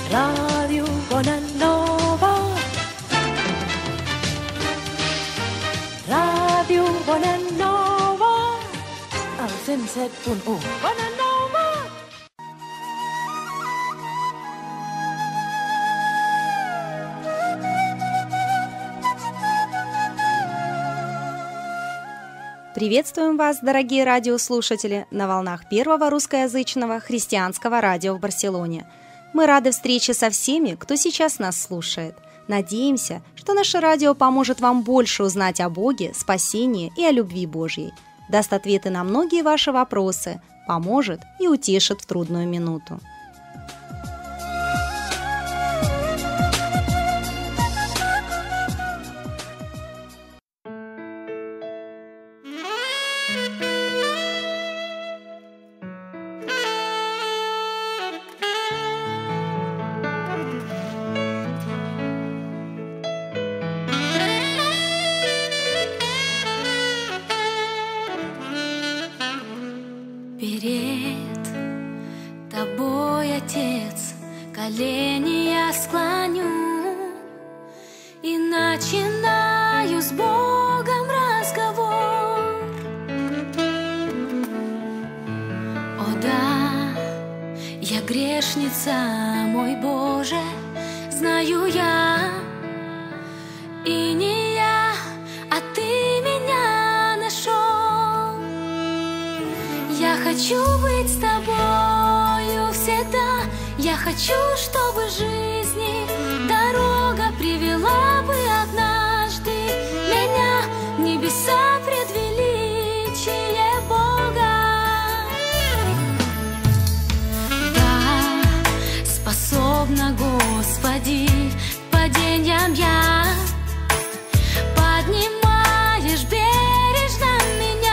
Radio Bonanova. Radio Bonanova. El 107.1 Bonanova. Приветствуем вас, дорогие радиослушатели, на волнах первого русскоязычного христианского радио в Барселоне. Мы рады встрече со всеми, кто сейчас нас слушает. Надеемся, что наше радио поможет вам больше узнать о Боге, спасении и о любви Божьей. Даст ответы на многие ваши вопросы, поможет и утешит в трудную минуту. Перед тобой, Отец, колени я склоню и начинаю с Богом разговор. О да, я грешница, мой Боже, знаю я, и не я, а Ты меня нашел. Я хочу быть с тобою всегда. Я хочу, чтобы жизни дорога привела бы однажды меня в небеса пред величие Бога. Да, способна, Господи, к падениям я. Поднимаешь бережно меня.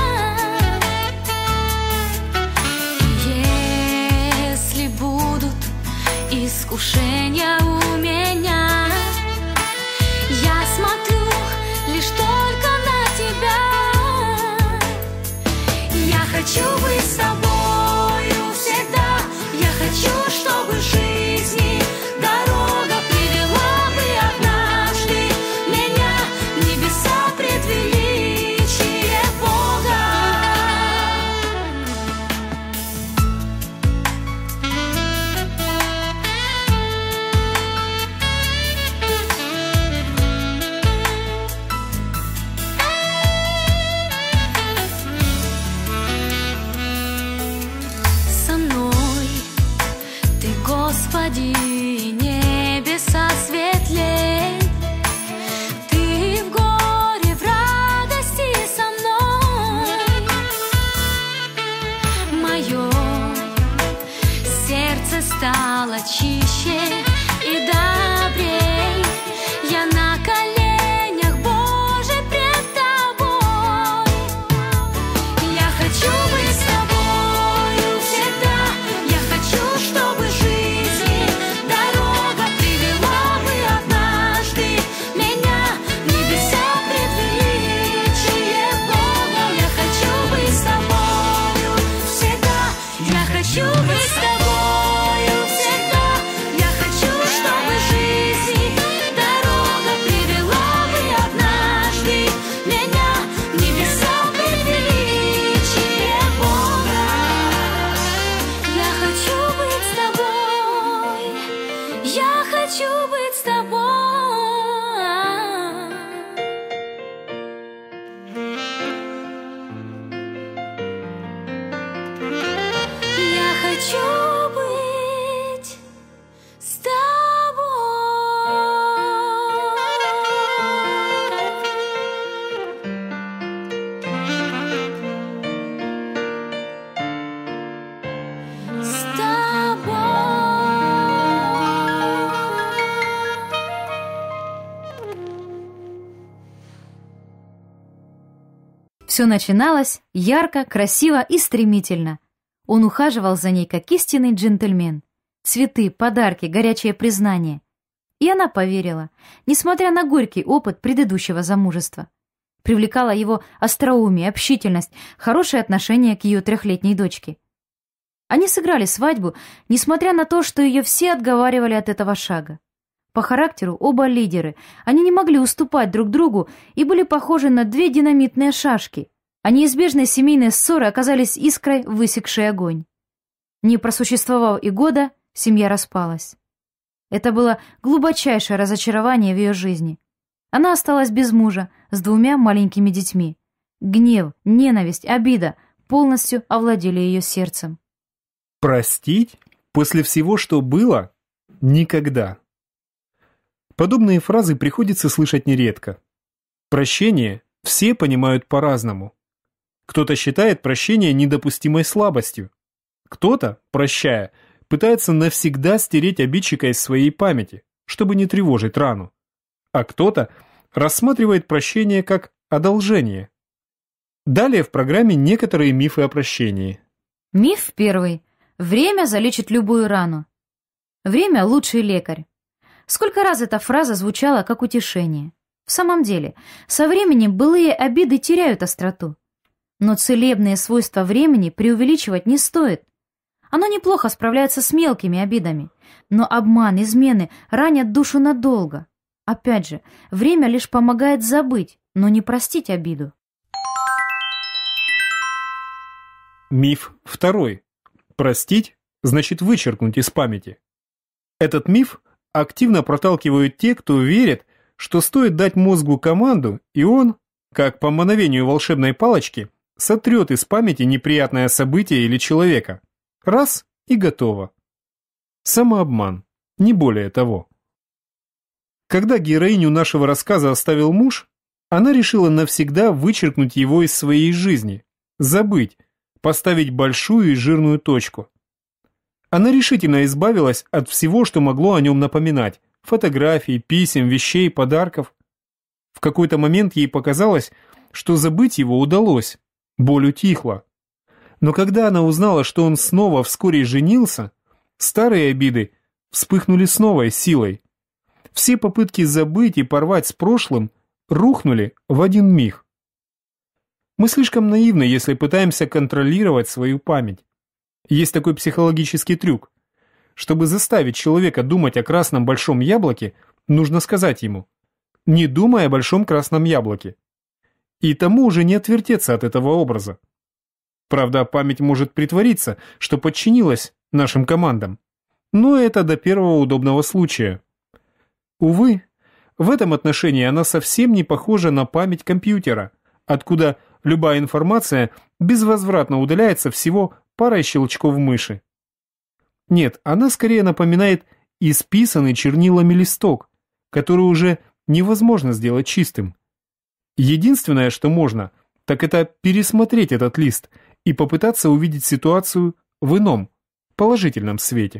Искушения у меня, я смотрю лишь только на Тебя. Я хочу быть с Тобою всегда. Я хочу, чтобы жизни дорога привела бы однажды меня в небеса пред величие Бога. Господи, небеса светлей, Ты в горе, в радости со мной. Мое сердце стало чище и добрей. Я на коленях, Боже, пред Тобой. Я хочу быть с Тобою всегда. Я хочу, чтобы Все начиналось ярко, красиво и стремительно. Он ухаживал за ней, как истинный джентльмен. Цветы, подарки, горячее признание. И она поверила, несмотря на горький опыт предыдущего замужества. Привлекала его остроумие, общительность, хорошее отношение к ее 3-летней дочке. Они сыграли свадьбу, несмотря на то, что ее все отговаривали от этого шага. По характеру оба лидеры, они не могли уступать друг другу и были похожи на две динамитные шашки, а неизбежные семейные ссоры оказались искрой, высекшей огонь. Не просуществовав и года, семья распалась. Это было глубочайшее разочарование в ее жизни. Она осталась без мужа, с 2 маленькими детьми. Гнев, ненависть, обида полностью овладели ее сердцем. Простить после всего, что было? Никогда. Подобные фразы приходится слышать нередко. Прощение все понимают по-разному. Кто-то считает прощение недопустимой слабостью. Кто-то, прощая, пытается навсегда стереть обидчика из своей памяти, чтобы не тревожить рану. А кто-то рассматривает прощение как одолжение. Далее в программе некоторые мифы о прощении. Миф первый. Время залечит любую рану. Время – лучший лекарь. Сколько раз эта фраза звучала как утешение. В самом деле, со временем былые обиды теряют остроту. Но целебные свойства времени преувеличивать не стоит. Оно неплохо справляется с мелкими обидами, но обман, измены ранят душу надолго. Опять же, время лишь помогает забыть, но не простить обиду. Миф второй. Простить значит вычеркнуть из памяти. Этот миф активно проталкивают те, кто верит, что стоит дать мозгу команду, и он, как по мановению волшебной палочки, сотрет из памяти неприятное событие или человека. Раз – и готово. Самообман, не более того. Когда героиню нашего рассказа оставил муж, она решила навсегда вычеркнуть его из своей жизни, забыть, поставить большую и жирную точку. Она решительно избавилась от всего, что могло о нем напоминать – фотографий, писем, вещей, подарков. В какой-то момент ей показалось, что забыть его удалось, боль утихла. Но когда она узнала, что он снова вскоре женился, старые обиды вспыхнули с новой силой. Все попытки забыть и порвать с прошлым рухнули в один миг. Мы слишком наивны, если пытаемся контролировать свою память. Есть такой психологический трюк. Чтобы заставить человека думать о красном большом яблоке, нужно сказать ему: «Не думай о большом красном яблоке». И тому уже не отвертеться от этого образа. Правда, память может притвориться, что подчинилась нашим командам. Но это до первого удобного случая. Увы, в этом отношении она совсем не похожа на память компьютера, откуда любая информация безвозвратно удаляется всего парой щелчков мыши. Нет, она скорее напоминает исписанный чернилами листок, который уже невозможно сделать чистым. Единственное, что можно, так это пересмотреть этот лист и попытаться увидеть ситуацию в ином, положительном свете.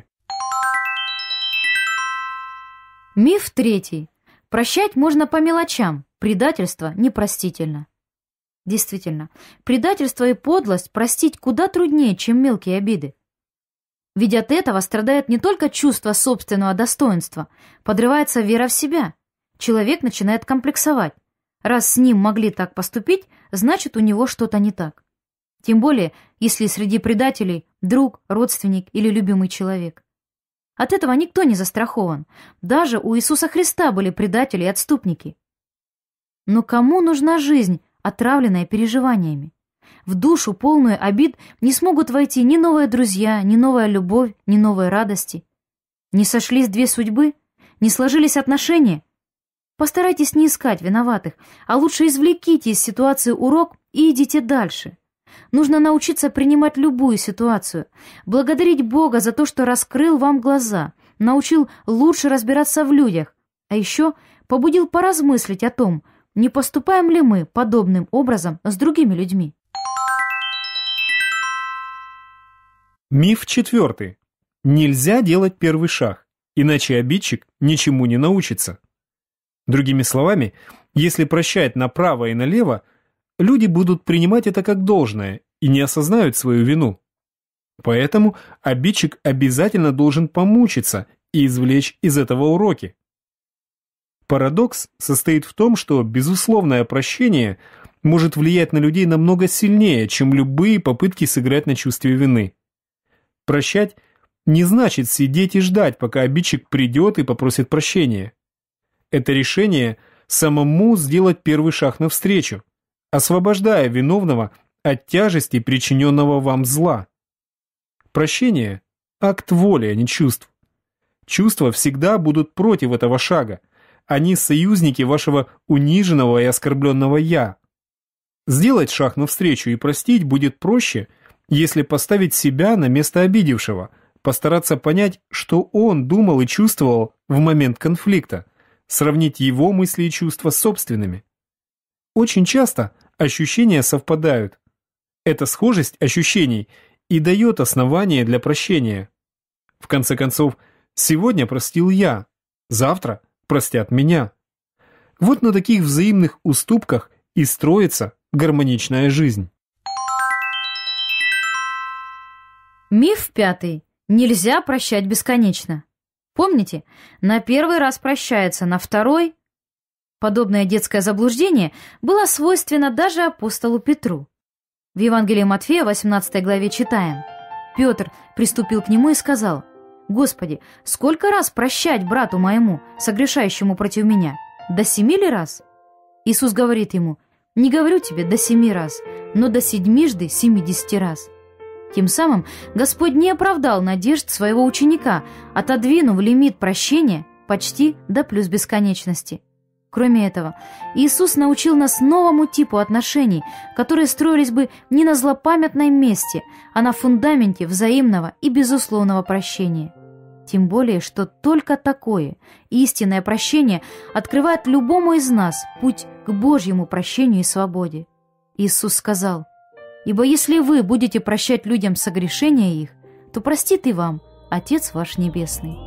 Миф третий. Прощать можно по мелочам, предательство непростительно. Действительно, предательство и подлость простить куда труднее, чем мелкие обиды. Ведь от этого страдает не только чувство собственного достоинства, подрывается вера в себя. Человек начинает комплексовать. Раз с ним могли так поступить, значит, у него что-то не так. Тем более, если среди предателей друг, родственник или любимый человек. От этого никто не застрахован. Даже у Иисуса Христа были предатели и отступники. Но кому нужна жизнь, отравленная переживаниями? В душу, полную обид, не смогут войти ни новые друзья, ни новая любовь, ни новые радости. Не сошлись две судьбы? Не сложились отношения? Постарайтесь не искать виноватых, а лучше извлеките из ситуации урок и идите дальше. Нужно научиться принимать любую ситуацию, благодарить Бога за то, что раскрыл вам глаза, научил лучше разбираться в людях, а еще побудил поразмыслить о том, не поступаем ли мы подобным образом с другими людьми. Миф четвертый. Нельзя делать первый шаг, иначе обидчик ничему не научится. Другими словами, если прощать направо и налево, люди будут принимать это как должное и не осознают свою вину. Поэтому обидчик обязательно должен помучиться и извлечь из этого уроки. Парадокс состоит в том, что безусловное прощение может влиять на людей намного сильнее, чем любые попытки сыграть на чувстве вины. Прощать не значит сидеть и ждать, пока обидчик придет и попросит прощения. Это решение самому сделать первый шаг навстречу, освобождая виновного от тяжести причиненного вам зла. Прощение – акт воли, а не чувств. Чувства всегда будут против этого шага. Они союзники вашего униженного и оскорбленного «я». Сделать шаг навстречу и простить будет проще, если поставить себя на место обидевшего, постараться понять, что он думал и чувствовал в момент конфликта, сравнить его мысли и чувства с собственными. Очень часто ощущения совпадают. Эта схожесть ощущений и дает основание для прощения. В конце концов, сегодня простил я, завтра простят меня. Вот на таких взаимных уступках и строится гармоничная жизнь. Миф 5. Нельзя прощать бесконечно. Помните, на первый раз прощается, на второй... Подобное детское заблуждение было свойственно даже апостолу Петру. В Евангелии Матфея, 18 главе читаем. Петр приступил к нему и сказал: «Господи, сколько раз прощать брату моему, согрешающему против меня? До 7 ли раз?» Иисус говорит ему: «Не говорю тебе до 7 раз, но до 70 раз». Тем самым Господь не оправдал надежд своего ученика, отодвинув лимит прощения почти до плюс бесконечности. Кроме этого, Иисус научил нас новому типу отношений, которые строились бы не на злопамятном месте, а на фундаменте взаимного и безусловного прощения. Тем более, что только такое истинное прощение открывает любому из нас путь к Божьему прощению и свободе. Иисус сказал: «Ибо если вы будете прощать людям согрешения их, то простит и вам Отец ваш Небесный».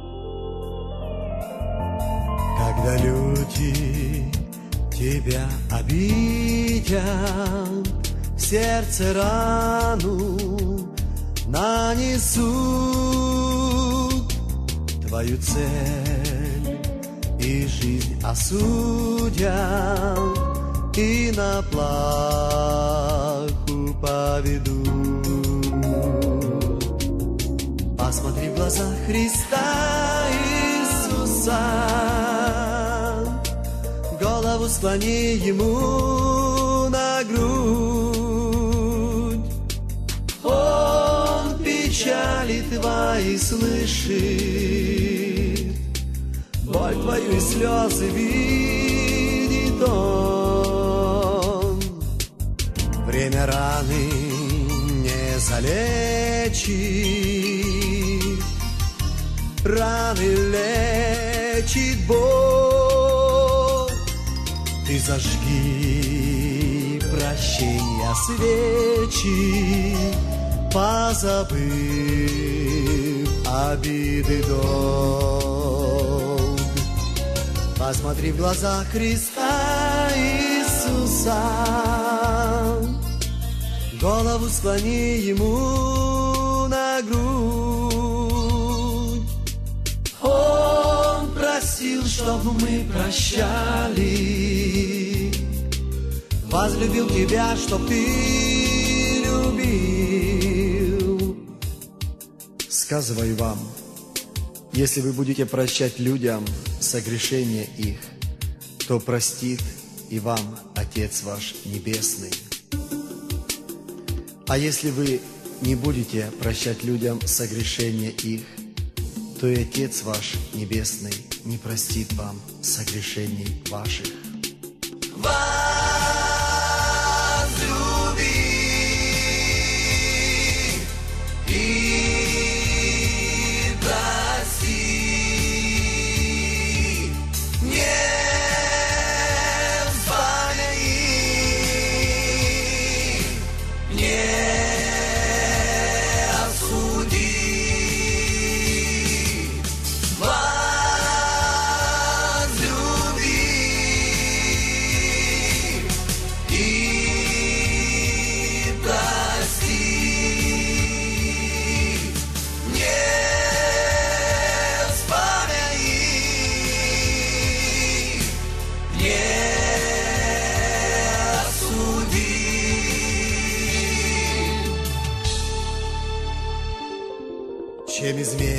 Когда люди тебя обидят, в сердце рану нанесут, твою цель и жизнь осудят, и на плаху поведут. Посмотри в глаза Христа Иисуса, голову склони Ему на грудь. Он печали твои слышит, боль твою и слезы видит Он. Время раны не залечит, раны лечит Бог. Ты зажги прощения свечи, позабыв обиды долг. Посмотри в глаза Христа Иисуса, голову склони Ему на грудь. Он просил, чтобы мы прощали, возлюбил тебя, чтоб ты любил. Сказываю вам, если вы будете прощать людям согрешения их, то простит и вам Отец ваш Небесный. А если вы не будете прощать людям согрешения их, то и Отец ваш Небесный не простит вам согрешений ваших.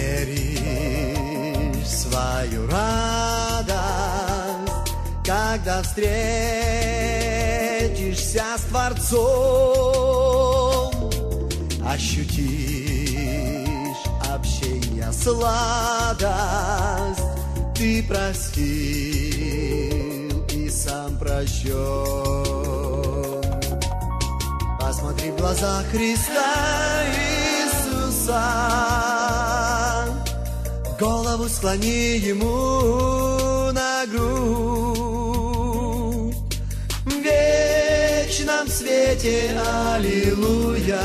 измеришь свою радость, когда встретишься с Творцом, ощутишь общение, сладость, ты простил и сам прощен. Посмотри в глаза Христа Иисуса, голову склони Ему на грудь. В вечном свете, аллилуйя,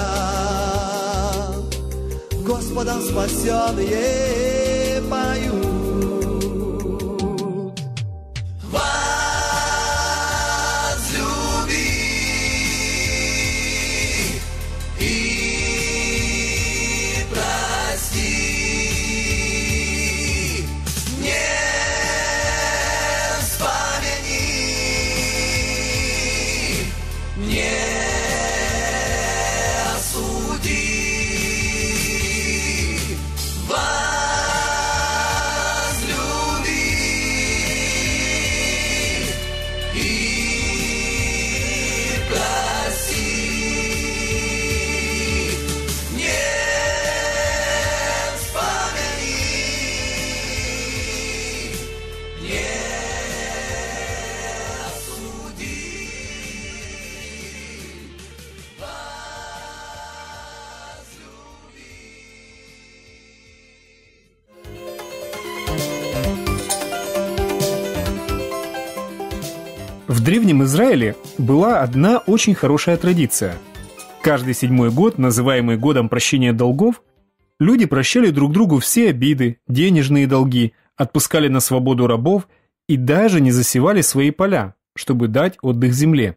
Господом спасенные поют. В Древнем Израиле была одна очень хорошая традиция. Каждый 7-й год, называемый годом прощения долгов, люди прощали друг другу все обиды, денежные долги, отпускали на свободу рабов и даже не засевали свои поля, чтобы дать отдых земле.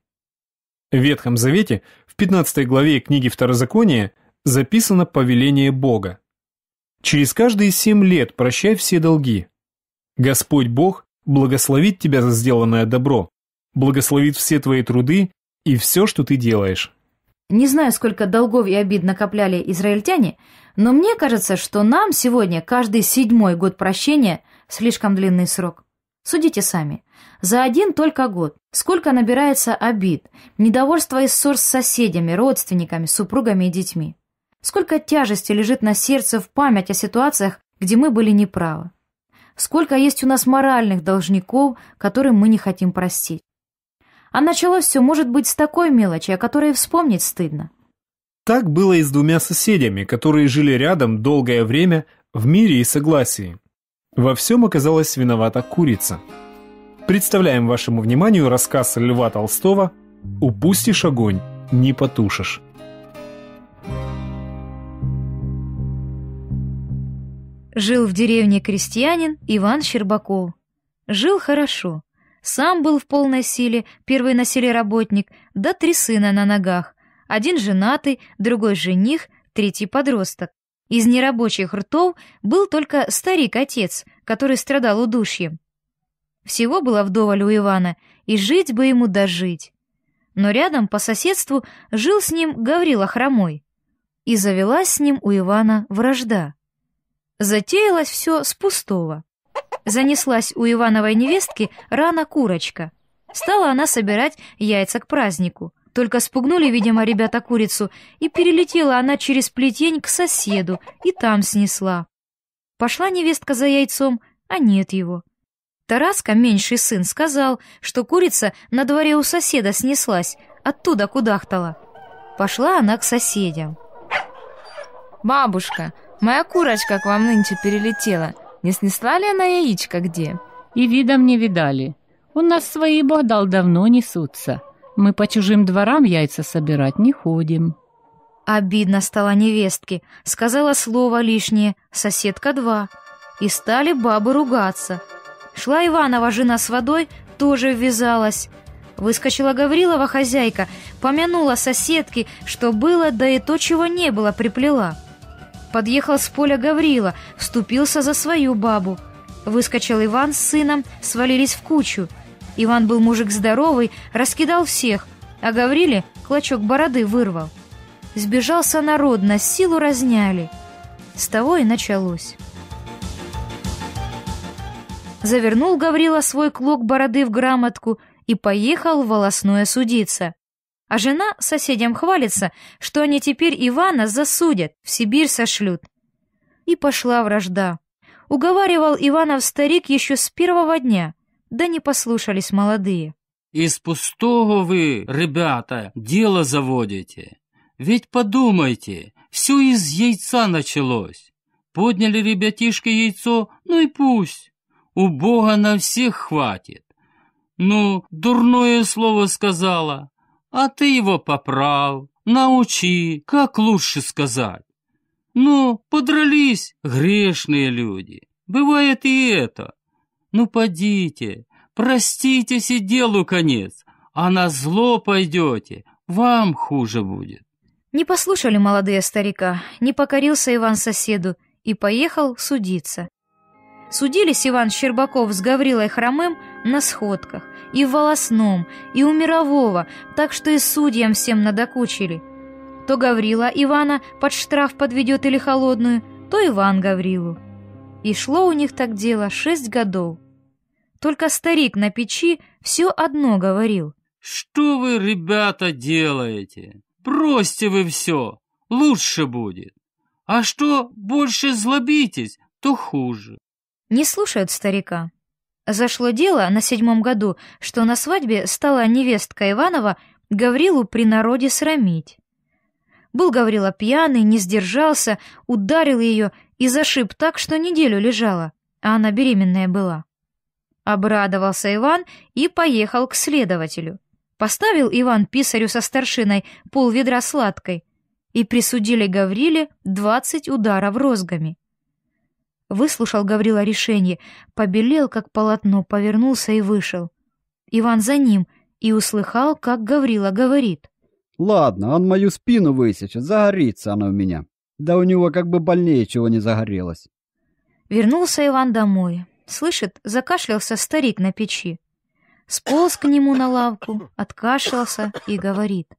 В Ветхом Завете, в 15 главе книги Второзакония, записано повеление Бога. «Через каждые 7 лет прощай все долги. Господь Бог благословит тебя за сделанное добро, благословит все твои труды и все, что ты делаешь». Не знаю, сколько долгов и обид накопляли израильтяне, но мне кажется, что нам сегодня каждый 7-й год прощения слишком длинный срок. Судите сами. За один только год сколько набирается обид, недовольства и ссор с соседями, родственниками, супругами и детьми. Сколько тяжести лежит на сердце в память о ситуациях, где мы были неправы. Сколько есть у нас моральных должников, которым мы не хотим простить. А началось все, может быть, с такой мелочи, о которой вспомнить стыдно. Так было и с 2 соседями, которые жили рядом долгое время в мире и согласии. Во всем оказалась виновата курица. Представляем вашему вниманию рассказ Льва Толстого «Упустишь огонь, не потушишь». Жил в деревне крестьянин Иван Щербаков. Жил хорошо. Сам был в полной силе, первый на селе работник, да 3 сына на ногах. Один женатый, другой жених, 3-й подросток. Из нерабочих ртов был только старик-отец, который страдал удушьем. Всего было вдоволь у Ивана, и жить бы ему дожить. Но рядом по соседству жил с ним Гаврила Хромой. И завелась с ним у Ивана вражда. Затеялось все с пустого. Занеслась у Ивановой невестки рано курочка. Стала она собирать яйца к празднику. Только спугнули, видимо, ребята курицу, и перелетела она через плетень к соседу, и там снесла. Пошла невестка за яйцом, а нет его. Тараска, меньший сын, сказал, что курица на дворе у соседа снеслась, оттуда кудахтала. Пошла она к соседям. «Бабушка, моя курочка к вам нынче перелетела. Не снесла ли она яичко где?» «И видом не видали. У нас свои Бог дал давно несутся. Мы по чужим дворам яйца собирать не ходим». Обидно стало невестке, сказала слово лишнее, соседка 2. И стали бабы ругаться. Шла Иванова жена с водой, тоже ввязалась. Выскочила Гаврилова хозяйка, помянула соседки, что было, да и то, чего не было, приплела. Подъехал с поля Гаврила, вступился за свою бабу. Выскочил Иван с сыном, свалились в кучу. Иван был мужик здоровый, раскидал всех, а Гавриле клочок бороды вырвал. Сбежался народ, на силу разняли. С того и началось. Завернул Гаврила свой клок бороды в грамотку и поехал в волосное судиться. А жена соседям хвалится, что они теперь Ивана засудят, в Сибирь сошлют. И пошла вражда. Уговаривал Иванов старик еще с первого дня, да не послушались молодые. Из пустого вы, ребята, дело заводите. Ведь подумайте, все из яйца началось. Подняли ребятишки яйцо, ну и пусть. У Бога на всех хватит. Ну, дурное слово сказала, а ты его поправ, научи, как лучше сказать. Ну, подрались, грешные люди. Бывает и это. Ну, подите, проститесь и делу конец, а на зло пойдете, вам хуже будет. Не послушали молодые старика, не покорился Иван соседу и поехал судиться. Судились Иван Щербаков с Гаврилой Хромым на сходках, и в волосном, и у мирового, так что и судьям всем надокучили. То Гаврила Ивана под штраф подведет или холодную, то Иван Гаврилу. И шло у них так дело 6 годов. Только старик на печи все одно говорил. Что вы, ребята, делаете? Бросьте вы все, лучше будет. А что больше злобитесь, то хуже. Не слушают старика. Зашло дело на 7 году, что на свадьбе стала невестка Иванова Гаврилу при народе срамить. Был Гаврила пьяный, не сдержался, ударил ее и зашиб так, что неделю лежала, а она беременная была. Обрадовался Иван и поехал к следователю. Поставил Иван писарю со старшиной полведра сладкой и присудили Гавриле 20 ударов розгами. Выслушал Гаврила решение, побелел, как полотно, повернулся и вышел. Иван за ним и услыхал, как Гаврила говорит. «Ладно, он мою спину высечет, загорится она у меня. Да у него как бы больнее чего не загорелось». Вернулся Иван домой. Слышит, закашлялся старик на печи. Сполз к нему на лавку, откашлялся и говорит.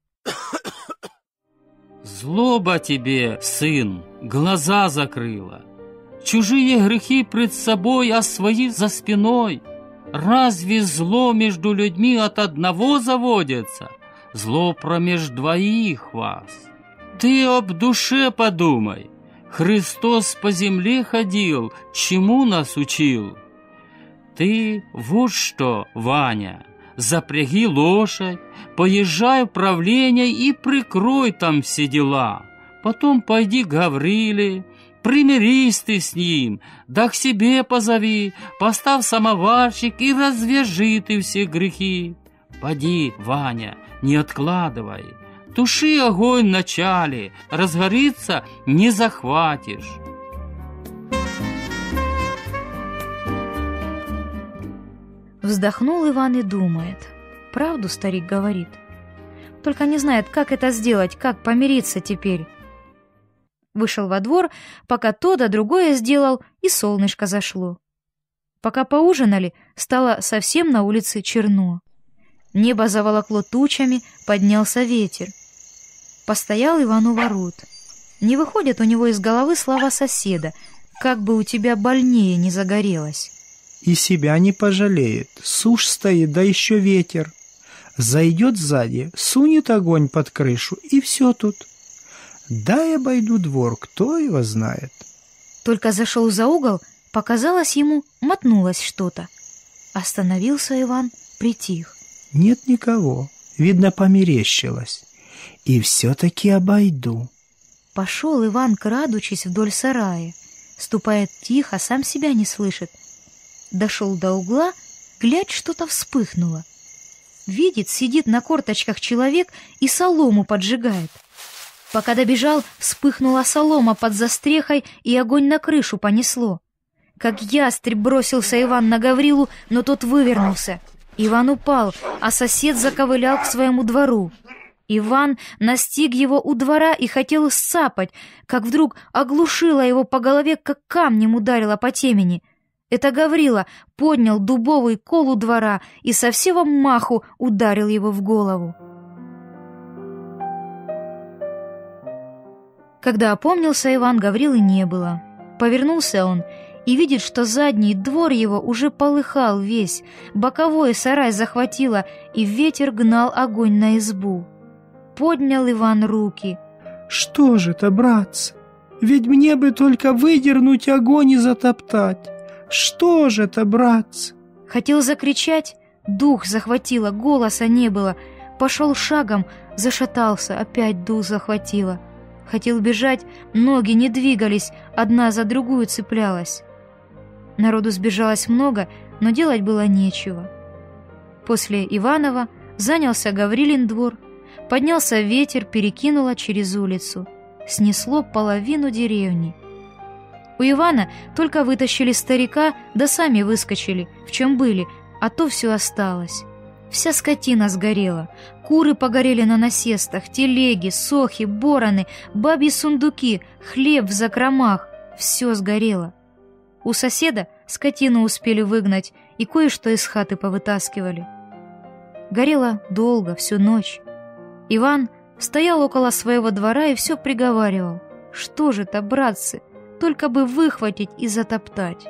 Злоба тебе, сын, глаза закрыла. Чужие грехи пред собой, а свои за спиной. Разве зло между людьми от одного заводится? Зло промеж двоих вас. Ты об душе подумай. Христос по земле ходил, чему нас учил? Ты вот что, Ваня, запряги лошадь, поезжай в правление и прикрой там все дела. Потом пойди к Гавриле, примирись ты с ним, да к себе позови, поставь самоварчик и развяжи ты все грехи. Поди, Ваня, не откладывай, туши огонь в начале, разгорится не захватишь. Вздохнул Иван и думает. Правду старик говорит. Только не знает, как это сделать, как помириться теперь. Вышел во двор, пока то да другое сделал, и солнышко зашло. Пока поужинали, стало совсем на улице черно. Небо заволокло тучами, поднялся ветер. Постоял Иван у ворот. Не выходят у него из головы слова соседа, как бы у тебя больнее не загорелось. И себя не пожалеет, сушь стоит, да еще ветер. Зайдет сзади, сунет огонь под крышу, и все тут. Дай обойду двор, кто его знает. Только зашел за угол, показалось ему, мотнулось что-то. Остановился Иван, притих. Нет никого, видно, померещилось. И все-таки обойду. Пошел Иван, крадучись вдоль сарая. Ступает тихо, сам себя не слышит. Дошел до угла, глядь, что-то вспыхнуло. Видит, сидит на корточках человек и солому поджигает. Пока добежал, вспыхнула солома под застрехой, и огонь на крышу понесло. Как ястреб бросился Иван на Гаврилу, но тот вывернулся. Иван упал, а сосед заковылял к своему двору. Иван настиг его у двора и хотел сцапать, как вдруг оглушила его по голове, как камнем ударила по темени. Это Гаврила поднял дубовый кол у двора и со всего маху ударил его в голову. Когда опомнился Иван, Гаврилы не было. Повернулся он и видит, что задний двор его уже полыхал весь, боковой сарай захватило, и ветер гнал огонь на избу. Поднял Иван руки. «Что же это, братцы? Ведь мне бы только выдернуть огонь и затоптать. Что же это, братцы?» Хотел закричать, дух захватило, голоса не было. Пошел шагом, зашатался, опять дух захватило. Хотел бежать, ноги не двигались, одна за другую цеплялась. Народу сбежалось много, но делать было нечего. После Иванова занялся Гаврилин двор. Поднялся ветер, перекинуло через улицу. Снесло половину деревни. У Ивана только вытащили старика, да сами выскочили, в чем были, а то все осталось. Вся скотина сгорела, куры погорели на насестах, телеги, сохи, бороны, бабьи сундуки, хлеб в закромах, все сгорело. У соседа скотину успели выгнать и кое-что из хаты повытаскивали. Горело долго, всю ночь. Иван стоял около своего двора и все приговаривал: «Что же это, братцы, только бы выхватить и затоптать».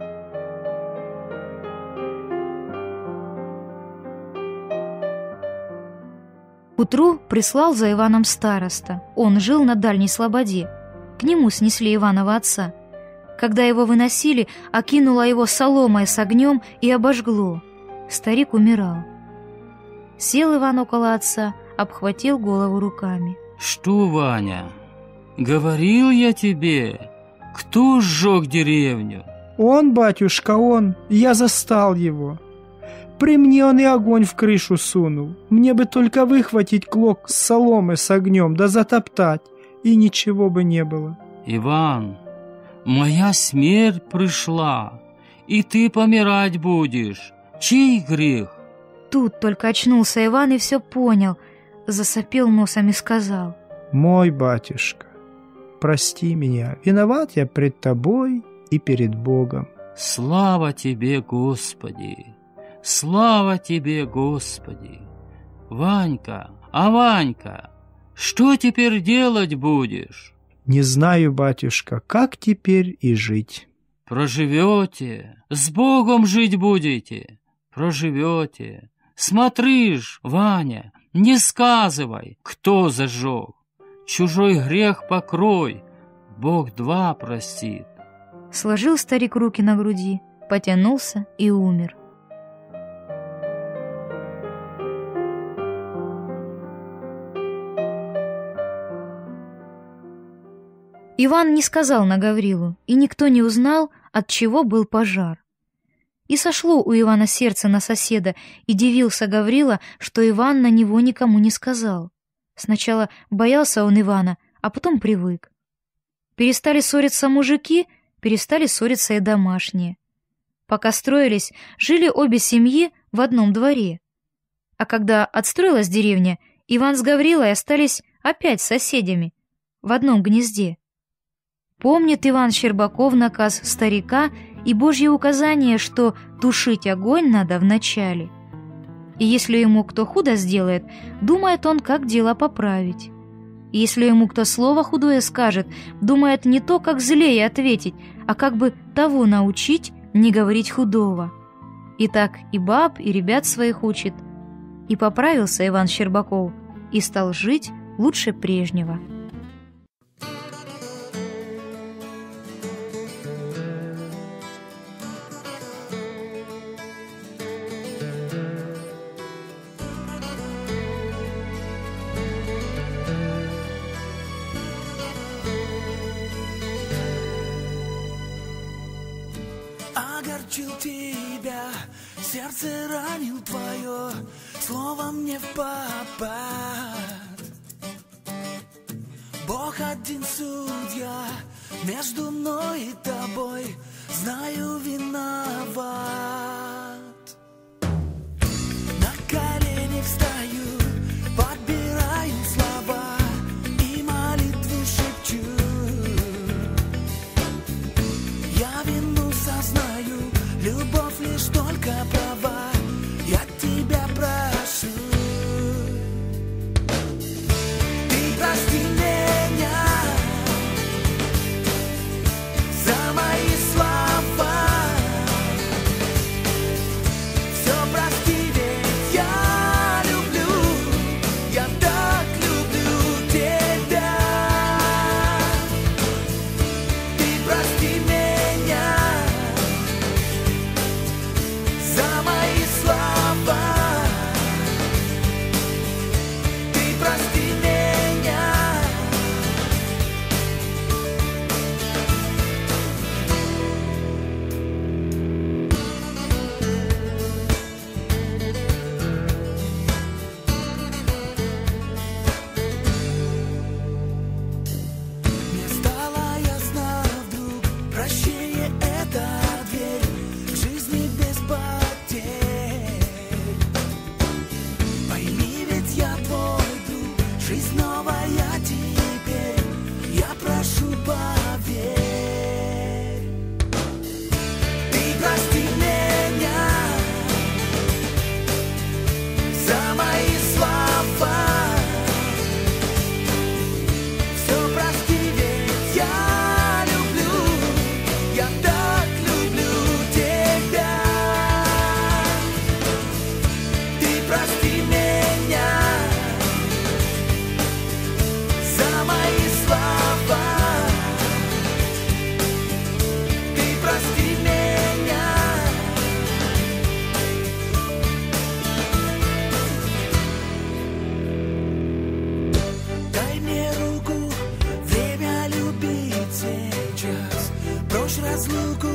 К утру прислал за Иваном староста. Он жил на Дальней Слободе. К нему снесли Иванова отца. Когда его выносили, окинуло его соломой с огнем и обожгло. Старик умирал. Сел Иван около отца, обхватил голову руками. «Что, Ваня, говорил я тебе, кто сжег деревню?» «Он, батюшка, он. Я застал его. При мне он и огонь в крышу сунул. Мне бы только выхватить клок с соломы с огнем, да затоптать, и ничего бы не было». «Иван, моя смерть пришла, и ты помирать будешь. Чей грех?» Тут только очнулся Иван и все понял. Засопел носом и сказал: «Мой батюшка, прости меня, виноват я пред тобой и перед Богом». «Слава тебе, Господи! Слава тебе, Господи! Ванька, а Ванька, что теперь делать будешь?» «Не знаю, батюшка, как теперь и жить». «Проживете, с Богом жить будете, проживете. Смотри ж, Ваня, не сказывай, кто зажег. Чужой грех покрой, Бог два простит». Сложил старик руки на груди, потянулся и умер. Иван не сказал на Гаврилу, и никто не узнал, от чего был пожар. И сошло у Ивана сердце на соседа, и дивился Гаврила, что Иван на него никому не сказал. Сначала боялся он Ивана, а потом привык. Перестали ссориться мужики, перестали ссориться и домашние. Пока строились, жили обе семьи в одном дворе. А когда отстроилась деревня, Иван с Гаврилой остались опять соседями, в одном гнезде. Помнит Иван Щербаков наказ старика и Божье указание, что тушить огонь надо вначале. И если ему кто худо сделает, думает он, как дело поправить. И если ему кто слово худое скажет, думает не то, как злее ответить, а как бы того научить не говорить худого. И так и баб, и ребят своих учит. И поправился Иван Щербаков, и стал жить лучше прежнего. Огорчил тебя, сердце ранил твое, словом не в попад. Бог один судья, между мной и тобой, знаю, виноват. На колени встаю, подбираю слова и молитву шепчу. Я вину сознаю, любовь лишь только права, я тебя прошу. Ты прости меня за мои слова.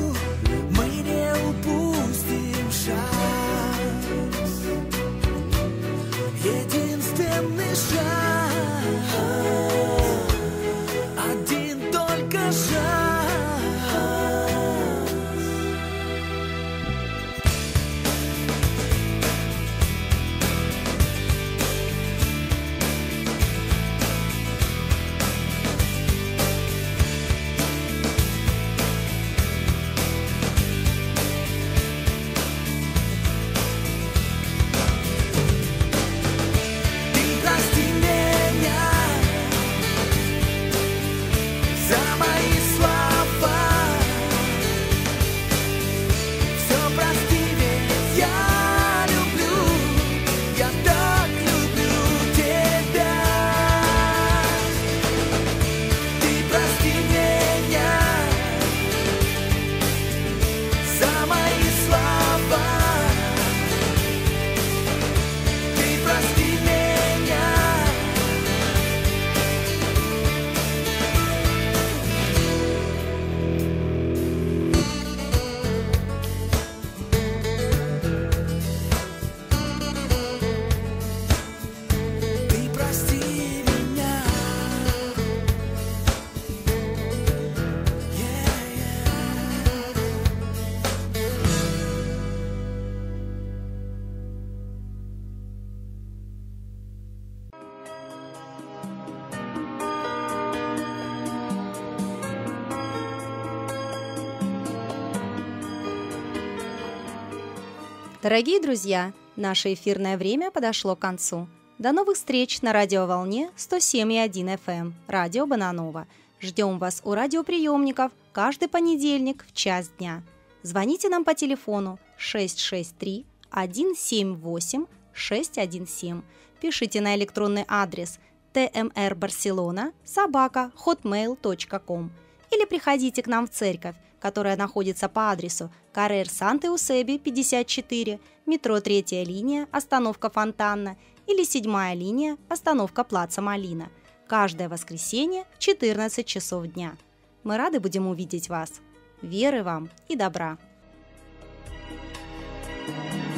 мы не упустим шанс. Единственный шанс, один только шанс. Дорогие друзья, наше эфирное время подошло к концу. До новых встреч на радиоволне 107,1 FM, радио Бананова. Ждем вас у радиоприемников каждый понедельник в час дня. Звоните нам по телефону 663-178-617. Пишите на электронный адрес tmrbarcelona@hotmail.com или приходите к нам в церковь, которая находится по адресу Каррер Сант-Эусеби, 54, метро 3-я линия, остановка Фонтанна, или 7-я линия, остановка Плаца Малина. Каждое воскресенье в 14 часов дня. Мы рады будем увидеть вас. Веры вам и добра!